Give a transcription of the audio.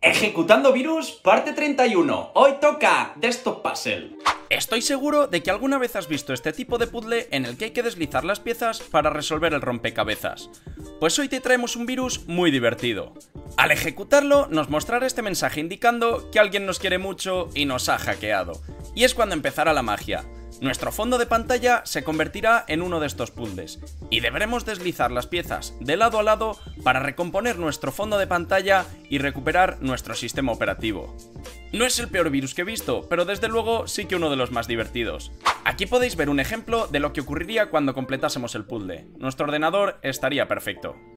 Ejecutando virus, parte 31. Hoy toca Desktop Puzzle. Estoy seguro de que alguna vez has visto este tipo de puzzle en el que hay que deslizar las piezas para resolver el rompecabezas. Pues hoy te traemos un virus muy divertido. Al ejecutarlo, nos mostrará este mensaje indicando que alguien nos quiere mucho y nos ha hackeado. Y es cuando empezará la magia. Nuestro fondo de pantalla se convertirá en uno de estos puzzles, y deberemos deslizar las piezas de lado a lado para recomponer nuestro fondo de pantalla y recuperar nuestro sistema operativo. No es el peor virus que he visto, pero desde luego sí que uno de los más divertidos. Aquí podéis ver un ejemplo de lo que ocurriría cuando completásemos el puzzle. Nuestro ordenador estaría perfecto.